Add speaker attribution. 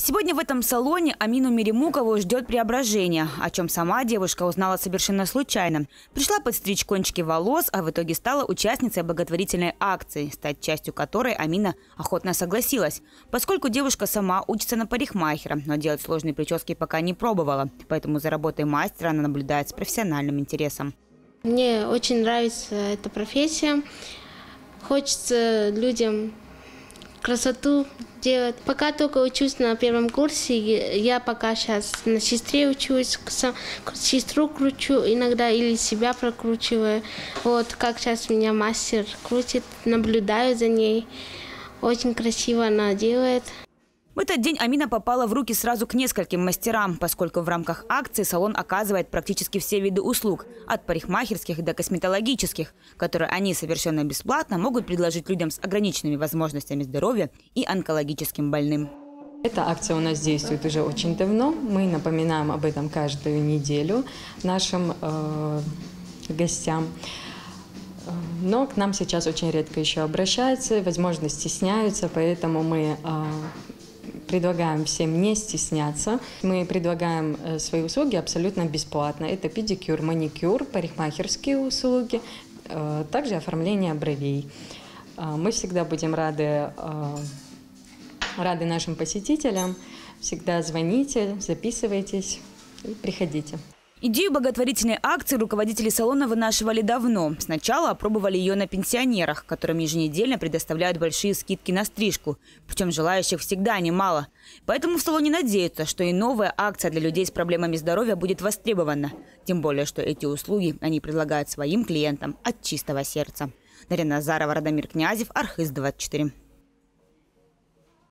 Speaker 1: Сегодня в этом салоне Амину Меремукову ждет преображение, о чем сама девушка узнала совершенно случайно. Пришла подстричь кончики волос, а в итоге стала участницей благотворительной акции, стать частью которой Амина охотно согласилась. Поскольку девушка сама учится на парикмахера, но делать сложные прически пока не пробовала. Поэтому за работой мастера она наблюдает с профессиональным интересом.
Speaker 2: Мне очень нравится эта профессия. Хочется людям красоту делать. Пока только учусь на первом курсе, я пока сейчас на сестре учусь, сестру кручу иногда или себя прокручиваю. Вот как сейчас меня мастер крутит, наблюдаю за ней. Очень красиво она делает.
Speaker 1: В этот день Амина попала в руки сразу к нескольким мастерам, поскольку в рамках акции салон оказывает практически все виды услуг, от парикмахерских до косметологических, которые они совершенно бесплатно могут предложить людям с ограниченными возможностями здоровья и онкологическим больным.
Speaker 3: Эта акция у нас действует уже очень давно. Мы напоминаем об этом каждую неделю нашим гостям. Но к нам сейчас очень редко еще обращаются, возможно, стесняются, поэтому мы предлагаем всем не стесняться. Мы предлагаем свои услуги абсолютно бесплатно. Это педикюр, маникюр, парикмахерские услуги, также оформление бровей. Мы всегда будем рады нашим посетителям. Всегда звоните, записывайтесь и приходите.
Speaker 1: Идею благотворительной акции руководители салона вынашивали давно. Сначала опробовали ее на пенсионерах, которым еженедельно предоставляют большие скидки на стрижку. Причем желающих всегда немало. Поэтому в салоне надеются, что и новая акция для людей с проблемами здоровья будет востребована. Тем более, что эти услуги они предлагают своим клиентам от чистого сердца. Дарья Назарова, Радомир Князев, Архыз 24.